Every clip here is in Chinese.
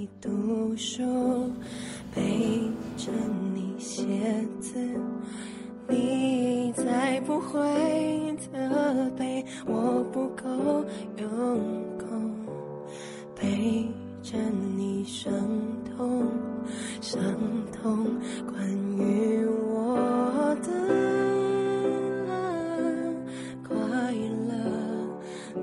你读书，陪着你写字，你再不会责备我不够用功，陪着你伤痛关于我的快乐，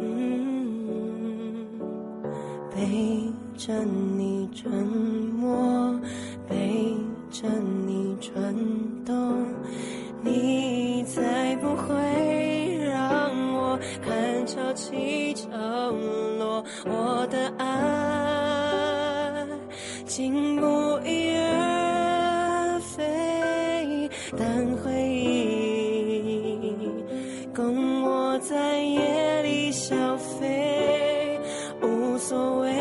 陪着你沉默，陪着你转动，你再不会让我看潮起潮落，我的爱竟不翼而飞，但回忆供我在夜里消费，无所谓，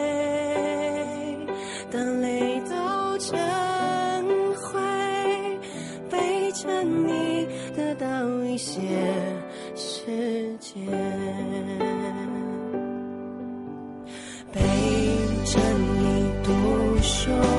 当泪都成灰，陪着你得到一些时间，陪着你读书。